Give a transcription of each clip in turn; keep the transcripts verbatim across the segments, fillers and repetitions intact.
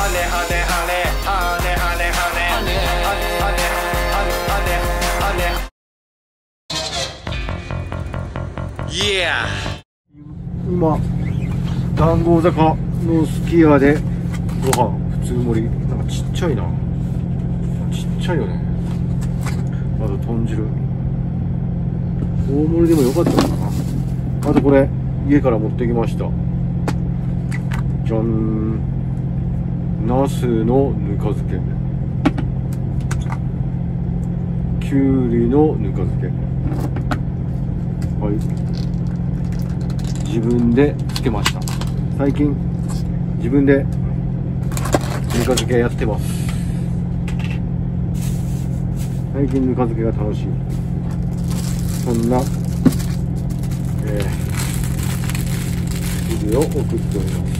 ねはねはねはねはねはねはねはねはねはねはね。Yeah。 今談合坂のすき家でご飯普通盛り、なんかちっちゃいな、ちっちゃいよね。あと豚汁大盛りでもよかったかな。あとこれ家から持ってきました。じゃん、ナスのぬか漬け、きゅうりのぬか漬け、はい、自分でつけました。最近自分でぬか漬けやってます。最近ぬか漬けが楽しい、そんな、えー、日々を送っております。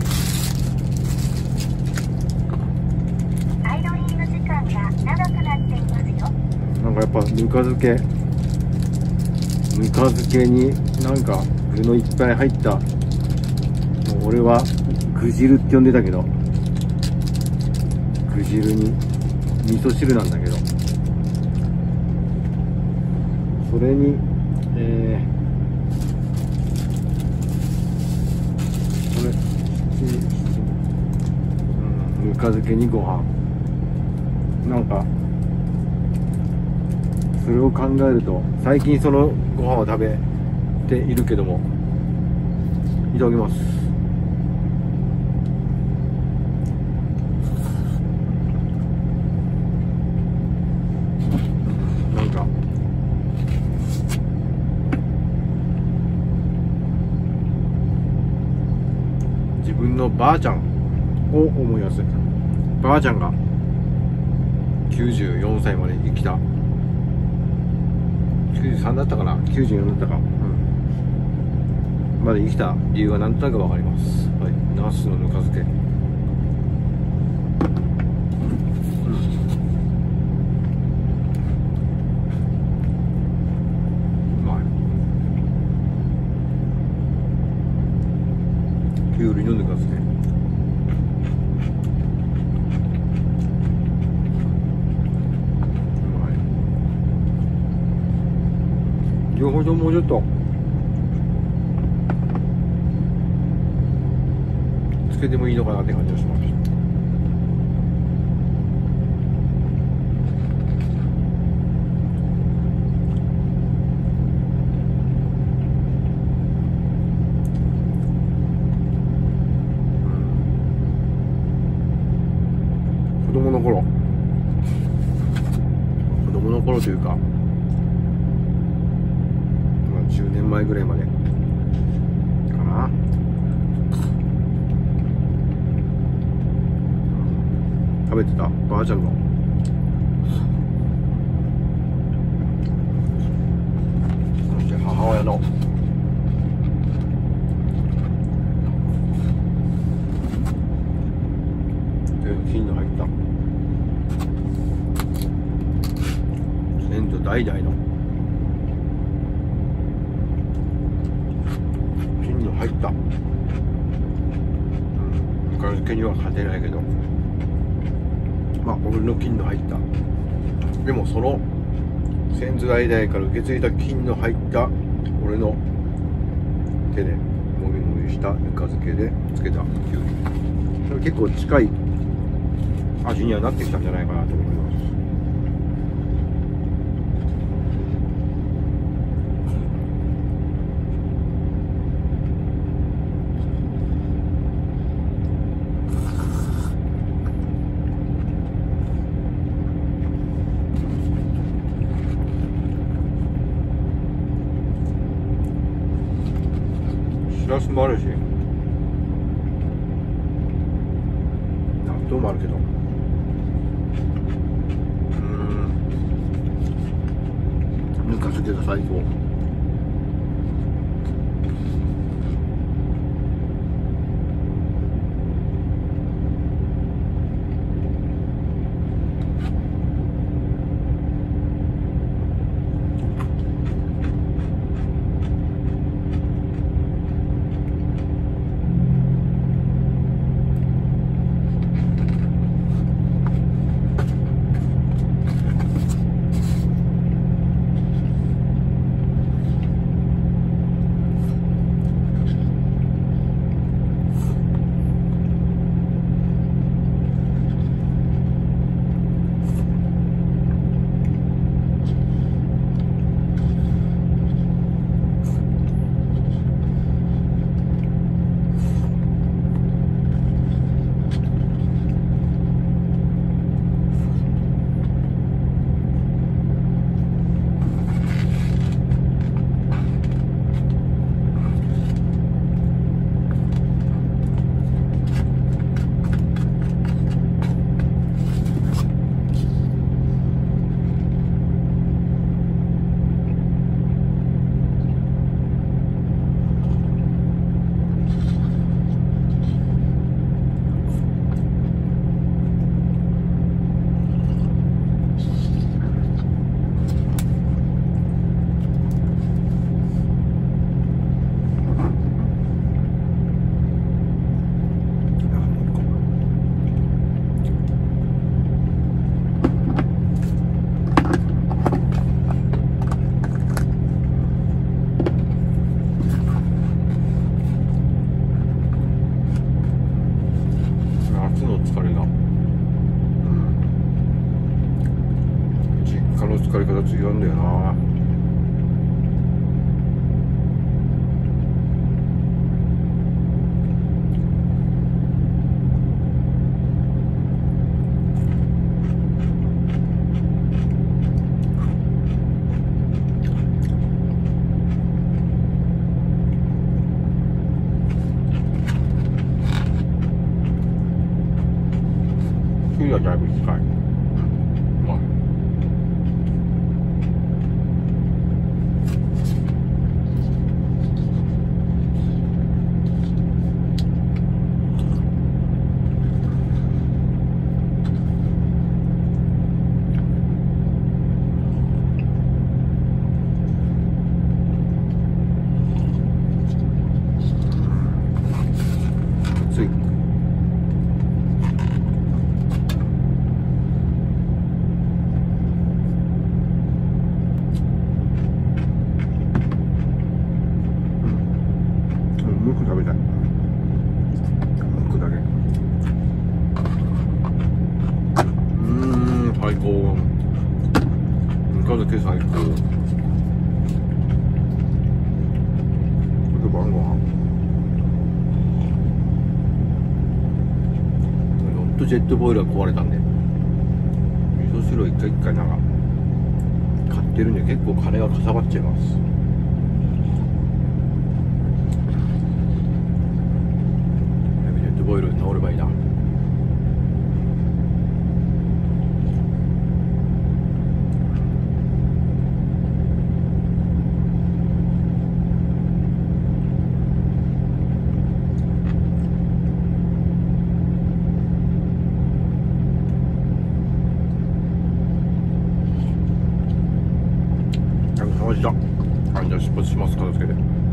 アイドリング時間が長くなっていますよ。 なんかやっぱぬか漬けぬか漬けになんか具のいっぱい入った、もう俺は具汁って呼んでたけど、具汁に味噌汁なんだけど、それにえー、これ、うん、ぬか漬けにご飯、なんかそれを考えると最近そのご飯を食べているけども、いただきます。なんか自分のばあちゃんを思い出す。ばあちゃんがきゅうじゅうよんさいまで生きた、きゅうじゅうさんだったかな、きゅうじゅうよんだったか、うん、まで生きた理由がなんとなくわかります。はい、ナスのぬか漬け、うん、うまい。きゅうりのぬか漬け、両方ともうちょっとつけてもいいのかなって感じがします。子供の頃子供の頃というかじゅうねんまえぐらいまでかな、食べてたばあちゃんのそして母親の金の入った先祖代々の入った、うん、ぬか漬けには勝てないけど、まあ俺の金の入った、でもその先祖代々から受け継いだ金の入った俺の手でもみもみしたぬか漬けでつけたきゅうり、それ結構近い味にはなってきたんじゃないかなと思います。しらすもあるし、納豆もあるけど、うーん、ぬか漬けが最高。 りがだいぶ近い。うまい。熱い。ムク食べたい。ムクだけ。うーん、最高。ぬか漬け最高。これ晩ご飯。ほんとジェットボイルが壊れたんで、味噌汁を一回一回なんか買ってるんで結構金がかさばっちゃいます。ボイル治ればいいな。楽しました。はい、じゃあ出発します。片付けて。